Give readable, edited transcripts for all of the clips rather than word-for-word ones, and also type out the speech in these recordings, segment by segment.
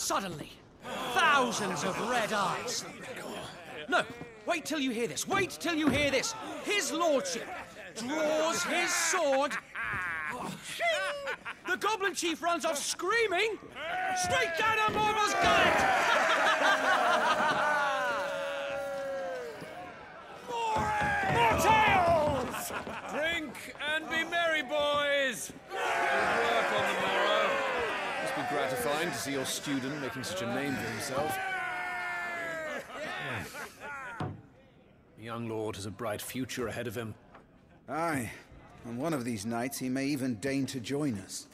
Suddenly, thousands of red eyes. No, wait till you hear this. Wait till you hear this. His lordship draws his sword. The goblin chief runs off screaming straight down a Morble's gullet. More tales! Drink and be merry, boys. Good work on the morrow. Must be gratifying to see your student making such a name for himself. The young lord has a bright future ahead of him. Aye, and one of these nights he may even deign to join us.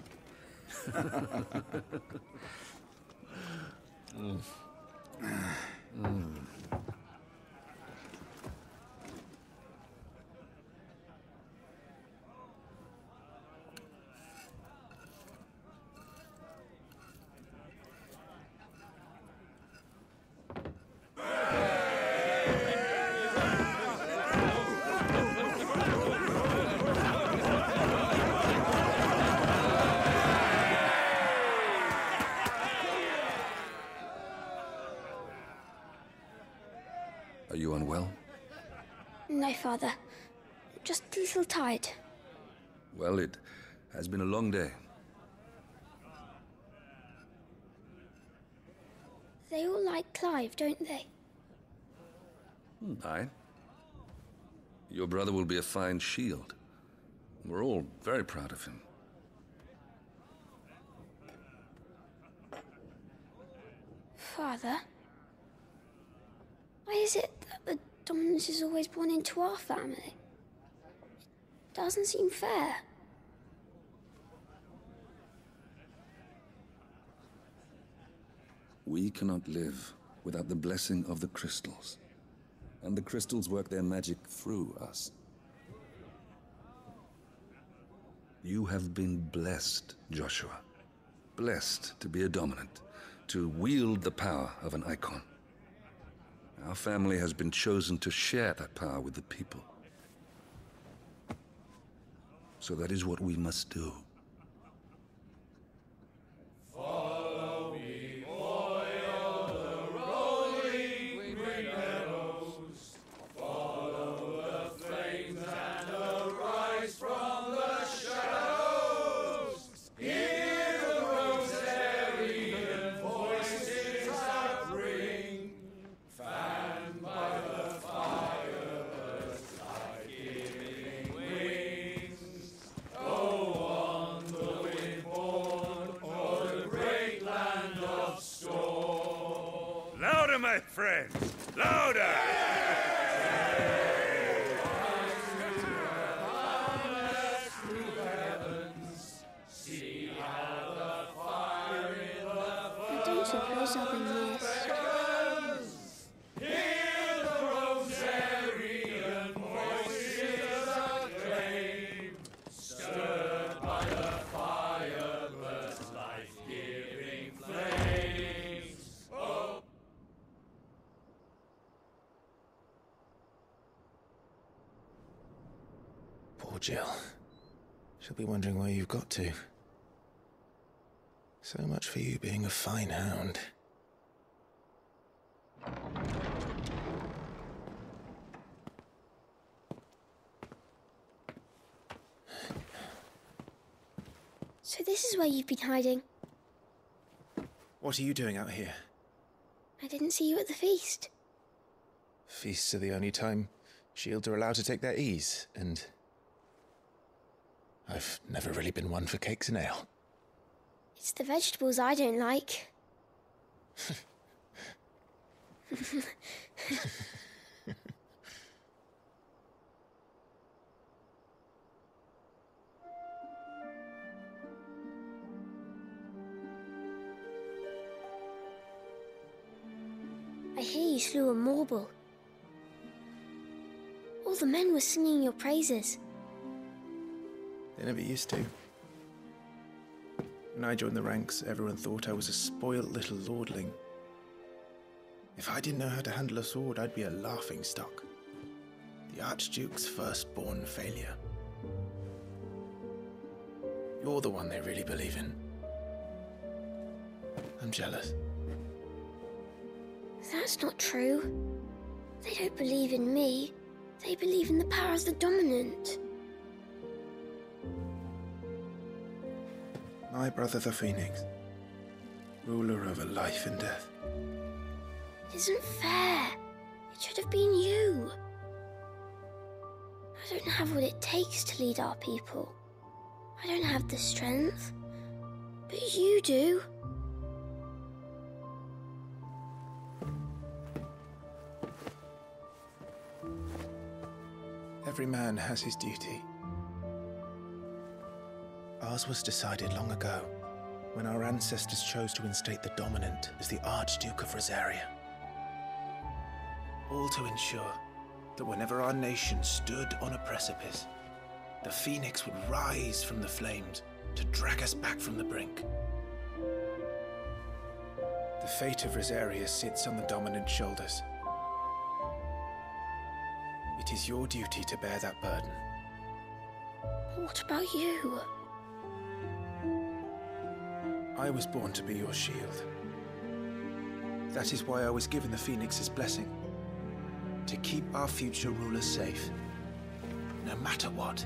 Are you unwell? No, Father. Just a little tired. Well, it has been a long day. They all like Clive, don't they? Aye. Your brother will be a fine shield. We're all very proud of him. Father? Why is it that the dominance is always born into our family? It doesn't seem fair. We cannot live without the blessing of the crystals. And the crystals work their magic through us. You have been blessed, Joshua. Blessed to be a dominant, to wield the power of an icon. Our family has been chosen to share that power with the people. So that is what we must do. Follow me, boil the rolling green meadows. Follow the flames and arise from the shadows. Hear the Rosarian voices that ring. Fanned by the fire, birds life-giving wings. Go on, the wind-born, o'er the great land of storm. Louder, my friends! Louder! See how the fire in the I don't suppose I've been missed. Hear the Rosarian voices acclaim, stirred by the fire, birds' life-giving flames. Oh. Poor Jill. She'll be wondering where you've got to. So much for you being a fine hound. So this is where you've been hiding. What are you doing out here? I didn't see you at the feast. Feasts are the only time shields are allowed to take their ease, and I've never really been one for cakes and ale. It's the vegetables I don't like. I hear you slew a Morble. All the men were singing your praises. They never used to. When I joined the ranks, everyone thought I was a spoilt little lordling. If I didn't know how to handle a sword, I'd be a laughingstock. The Archduke's firstborn failure. You're the one they really believe in. I'm jealous. That's not true. They don't believe in me. They believe in the power of the dominant. My brother the Phoenix, ruler over life and death. It isn't fair. It should have been you. I don't have what it takes to lead our people. I don't have the strength. But you do. Every man has his duty. Ours was decided long ago, when our ancestors chose to instate the dominant as the Archduke of Rosaria. All to ensure that whenever our nation stood on a precipice, the Phoenix would rise from the flames to drag us back from the brink. The fate of Rosaria sits on the dominant's shoulders. It is your duty to bear that burden. What about you? I was born to be your shield. That is why I was given the Phoenix's blessing. To keep our future rulers safe. No matter what.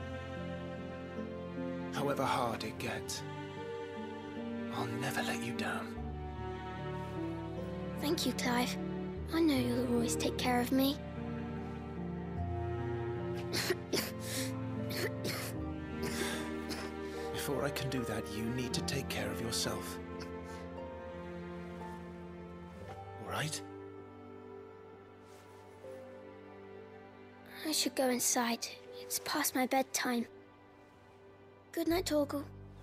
However hard it gets. I'll never let you down. Thank you, Clive. I know you'll always take care of me. Before I can do that, you need to take care of yourself. All right? I should go inside. It's past my bedtime. Good night, Torgal.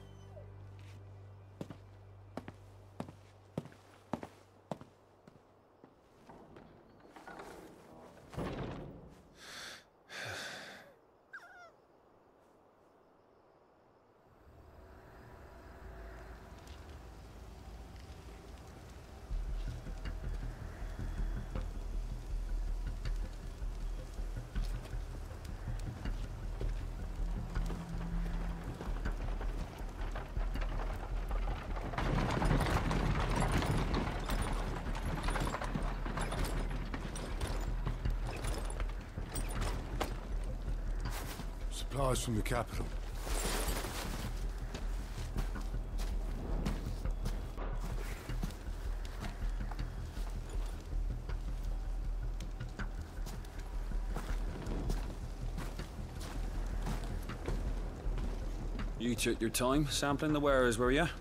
Supplies from the capital. You took your time sampling the wares, were you?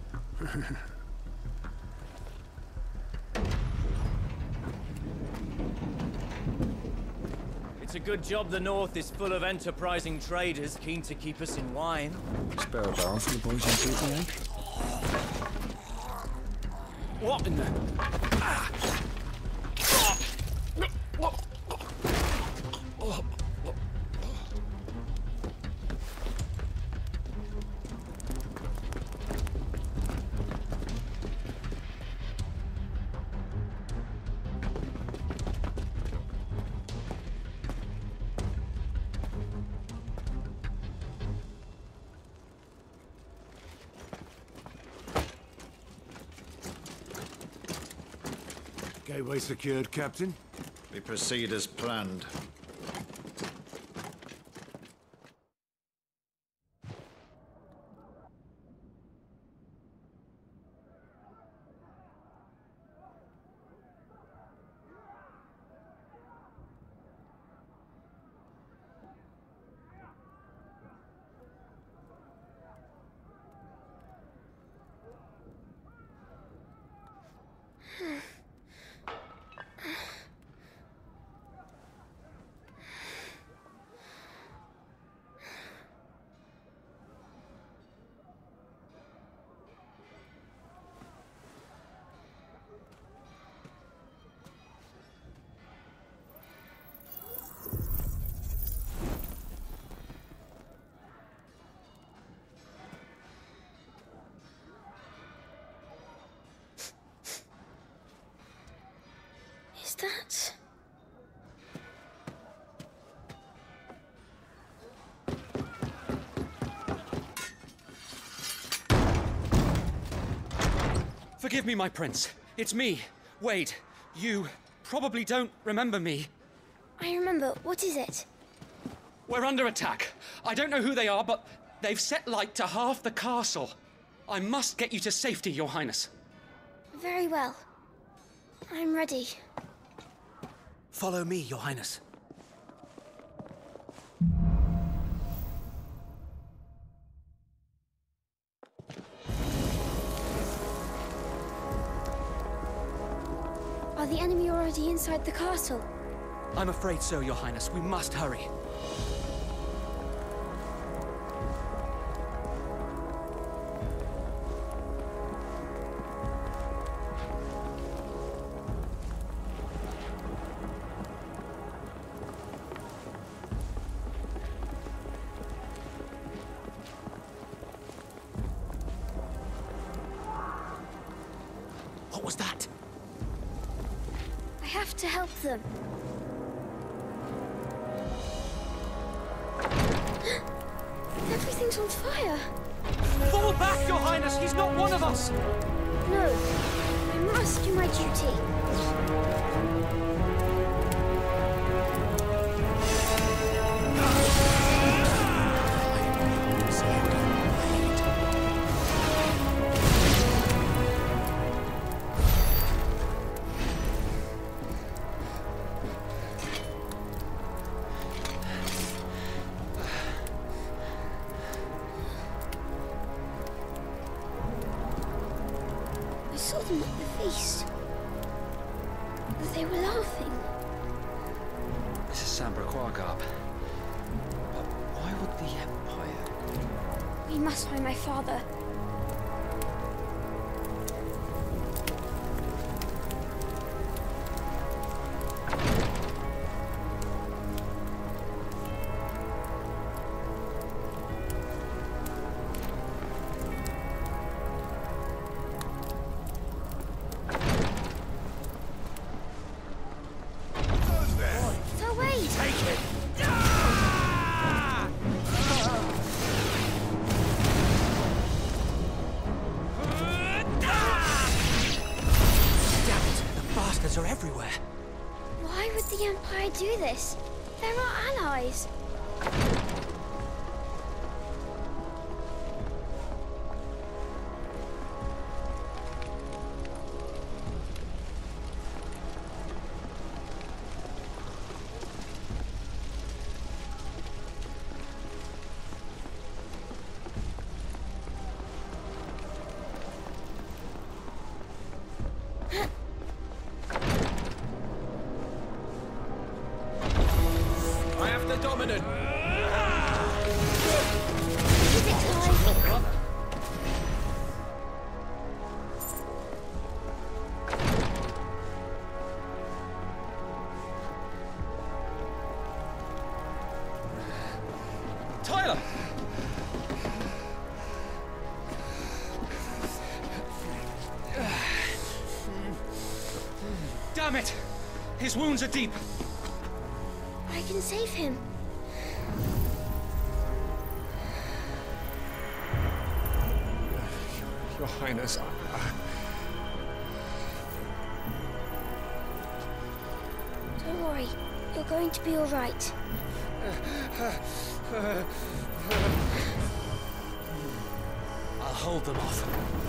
It's a good job the North is full of enterprising traders keen to keep us in wine. Spare a barrel for the boys in treatment, eh? What in the... Gateway secured, Captain. We proceed as planned. Forgive me, my prince. It's me, Wade. You probably don't remember me. I remember. What is it? We're under attack. I don't know who they are, but they've set light to half the castle. I must get you to safety, Your Highness. Very well. I'm ready. Follow me, Your Highness. Are the enemy already inside the castle? I'm afraid so, Your Highness. We must hurry. What was that? I have to help them. Everything's on fire. Fall back, Your Highness! He's not one of us! No, I must do my duty. I saw them at the feast. They were laughing. This is Sambraquagab. But why would the Empire? We must find my father. So wait! Take it! Damn it! The bastards are everywhere. Why would the Empire do this? They're our allies. I have the dominant. Is it time? Tyler! Damn it! His wounds are deep. I can save him. Your Highness, Don't worry. You're going to be all right. I'll hold them off.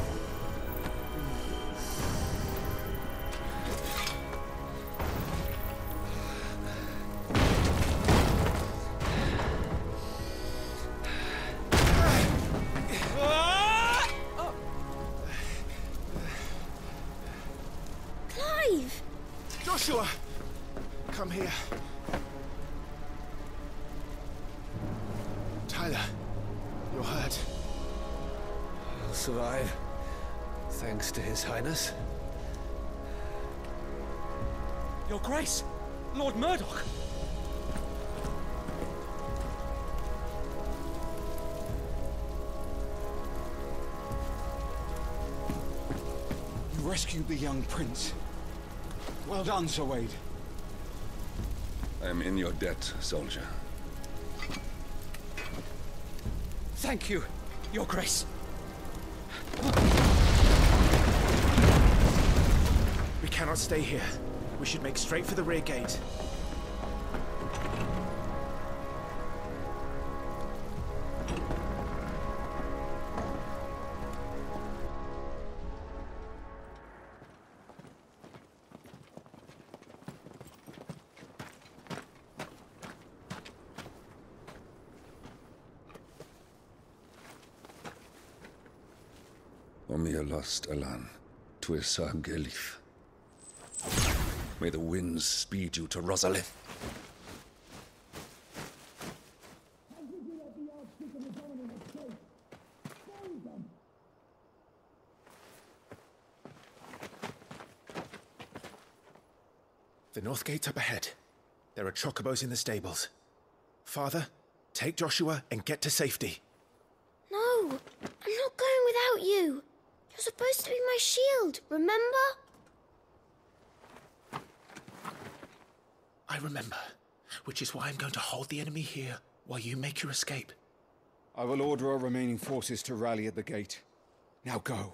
Clive! Joshua! Come here. Tyler, you're hurt. I'll survive. Thanks to His Highness. Your Grace! Lord Murdoch! You rescued the young prince. Well done, Sir Wade. I am in your debt, soldier. Thank you, Your Grace. cannot stay here. We should make straight for the rear gate. Omnia lost Alan, Tuisa Gelif. May the winds speed you to Rosalith. The north gate's up ahead. There are chocobos in the stables. Father, take Joshua and get to safety. No, I'm not going without you. You're supposed to be my shield, remember? I remember, which is why I'm going to hold the enemy here while you make your escape. I will order our remaining forces to rally at the gate. Now go.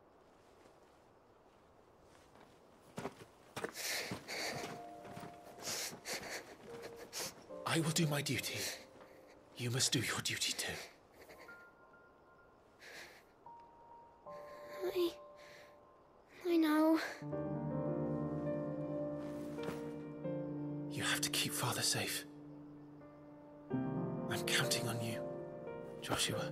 I will do my duty. You must do your duty too. I know. You have to keep Father safe. I'm counting on you, Joshua.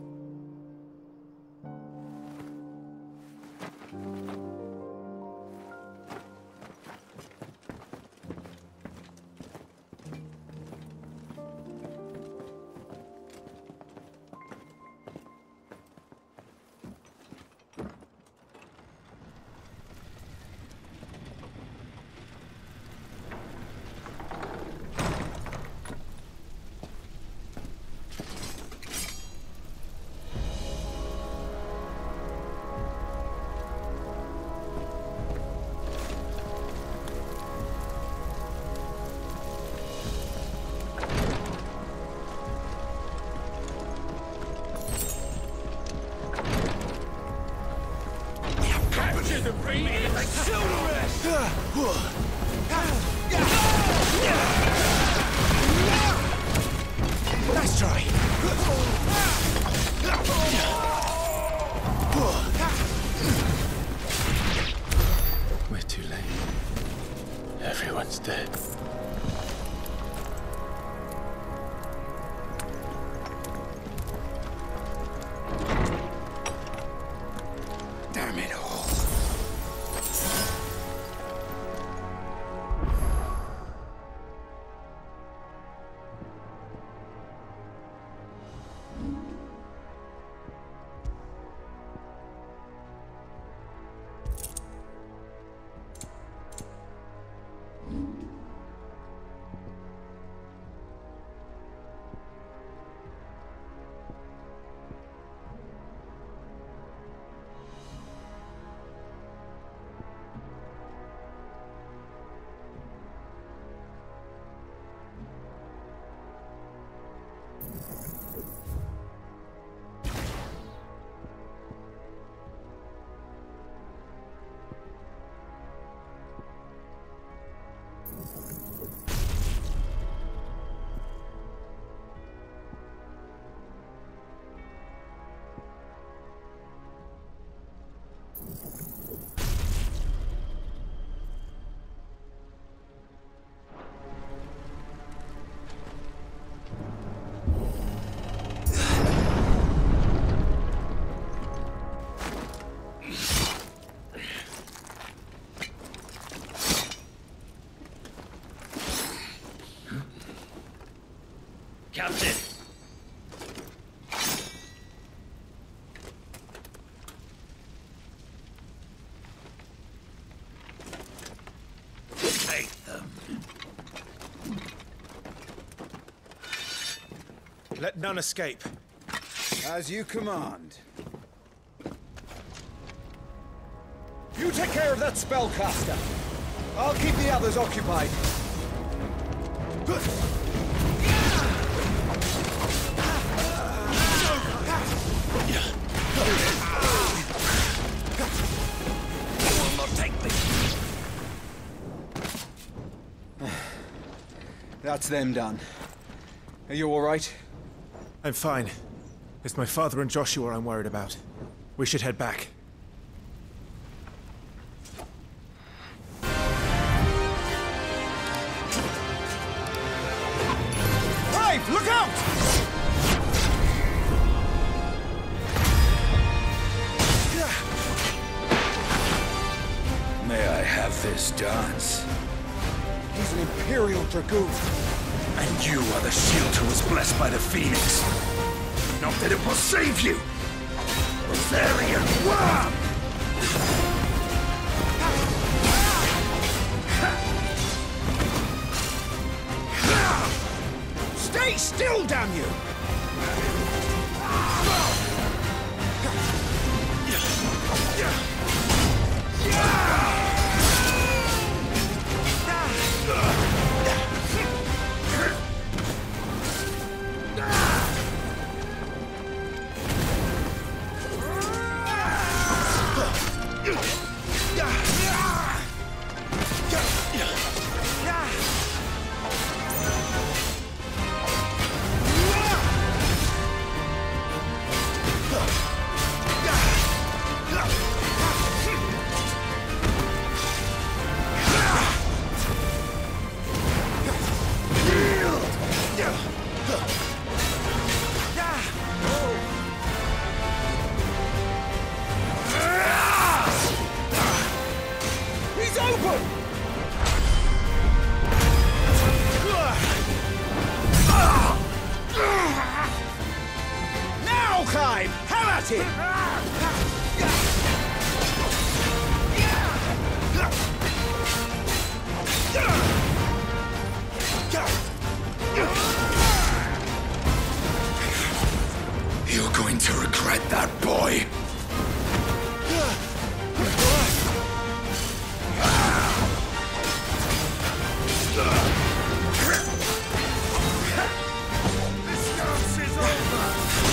Nice try. We're too late. Everyone's dead. Damn it all. Captain! Take them. Let none escape. As you command. You take care of that spellcaster. I'll keep the others occupied. You will not take me. That's them done. Are you all right? I'm fine. It's my father and Joshua I'm worried about. We should head back. Brave, look out! May I have this dance? He's an Imperial Dragoon. And you are the shield who was blessed by the Phoenix. Not that it will save you! Bavarian worm! Stay still, damn you! You're going to regret that, boy. This dance is over!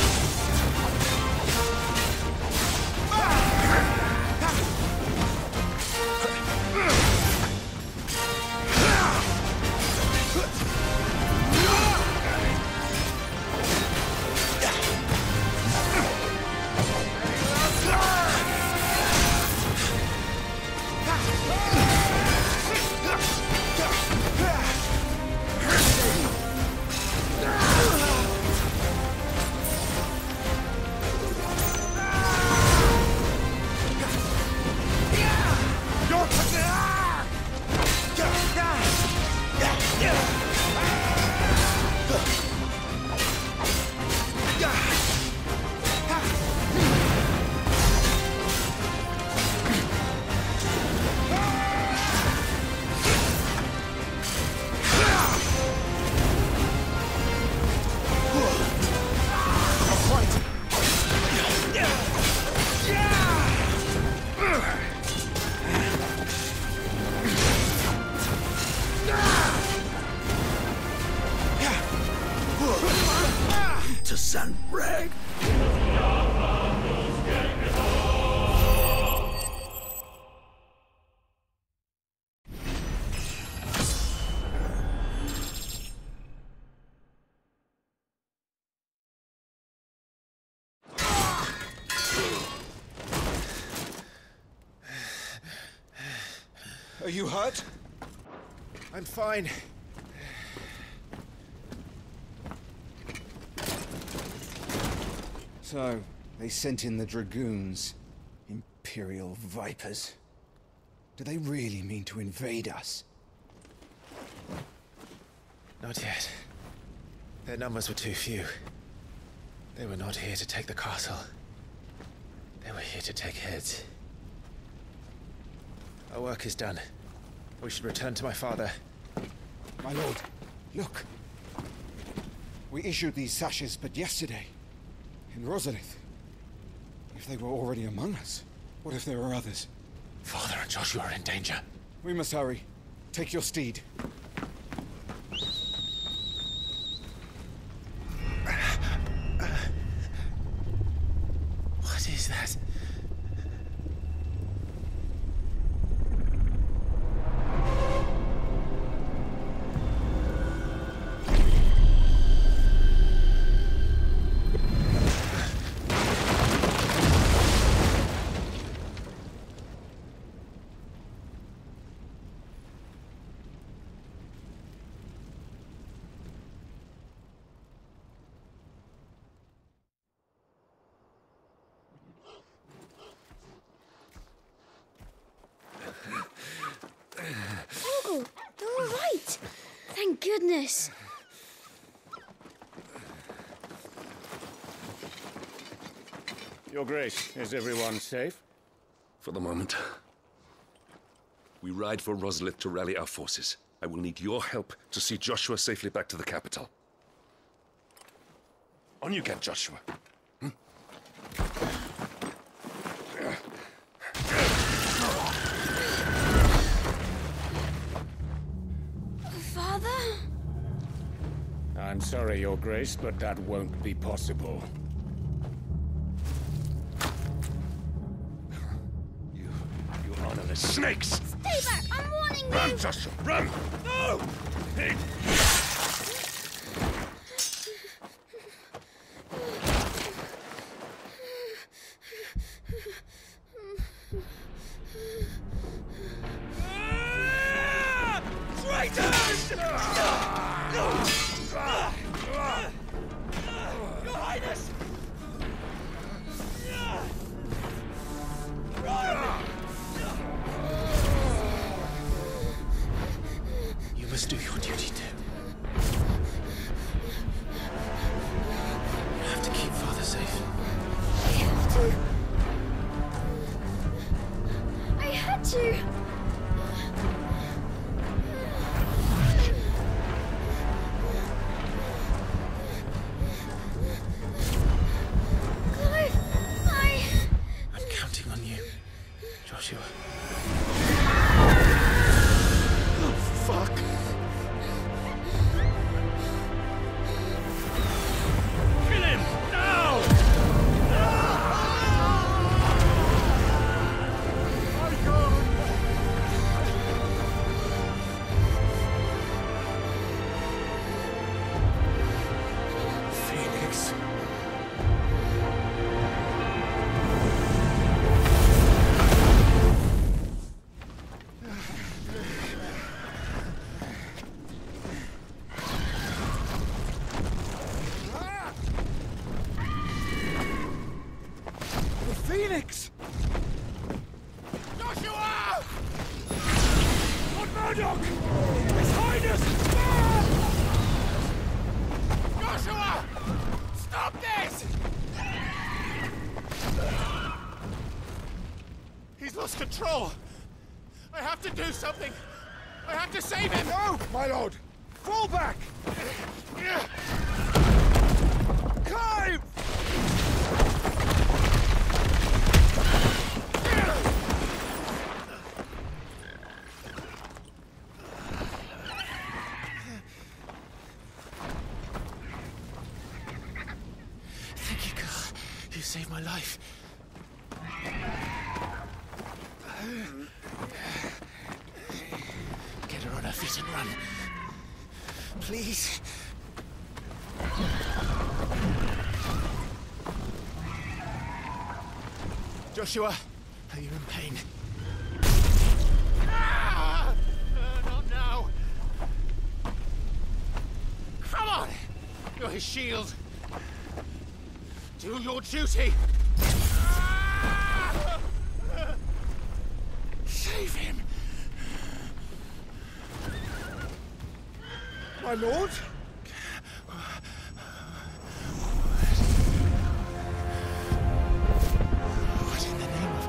To send rag. Are you hurt? I'm fine. So, they sent in the Dragoons. Imperial Vipers. Do they really mean to invade us? Not yet. Their numbers were too few. They were not here to take the castle. They were here to take heads. Our work is done. We should return to my father. My lord, look. We issued these sashes but yesterday. In Rosalith. If they were already among us, what if there were others? Father and Joshua are in danger. We must hurry. Take your steed. What is that? goodness. Your Grace, is everyone safe? For the moment. We ride for Rosalith to rally our forces. I will need your help to see Joshua safely back to the capital. On you get, Joshua. Father? I'm sorry, Your Grace, but that won't be possible. You honorless snakes! Stay back! I'm warning you! Run, Joshua, run! No! Hey. Traitors! Your Highness! You must do your duty too. You have to keep Father safe. I have to. I had to. Clive, I'm counting on you, Joshua. Oh, fuck! Kill him! Now! Phoenix. The Phoenix! Joshua! Lord Murdoch! His Highness! Joshua! Stop this! He's lost control. I have to do something. I have to save him. No, my lord! Fall back! Clive! Thank you, God. You saved my life. Get her on her feet and run. Please. Joshua, are you in pain? Not now. Come on! You're his shield. Do your duty. Save him! My lord? What in the name of...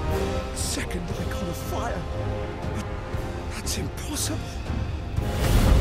Second icon of fire. That's impossible.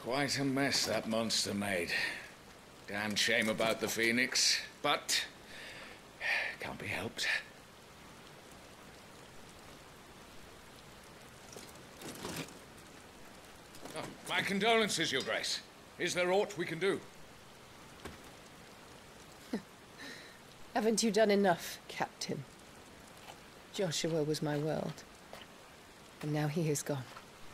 Quite a mess that monster made. Damn shame about the Phoenix, but can't be helped. Oh, my condolences, Your Grace. Is there aught we can do? Haven't you done enough, Captain? Joshua was my world, and now he is gone.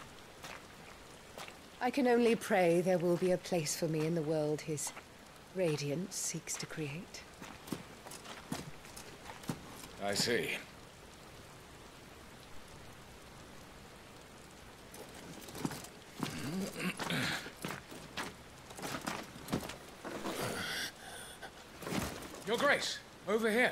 I can only pray there will be a place for me in the world his radiance seeks to create. I see. Your Grace, over here.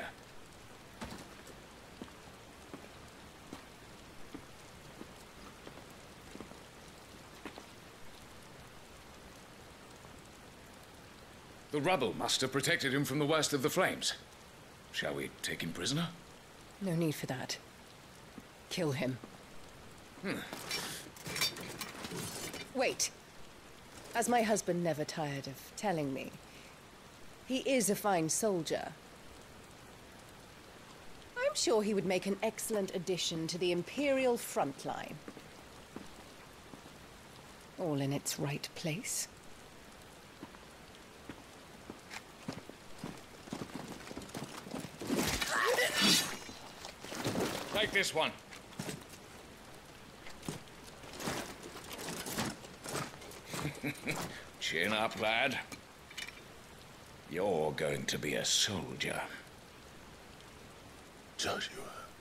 The rubble must have protected him from the worst of the flames. Shall we take him prisoner? No need for that. Kill him. Wait. As my husband never tired of telling me, he is a fine soldier. I'm sure he would make an excellent addition to the Imperial front line. All in its right place. Take this one. Chin up, lad. You're going to be a soldier. Joshua.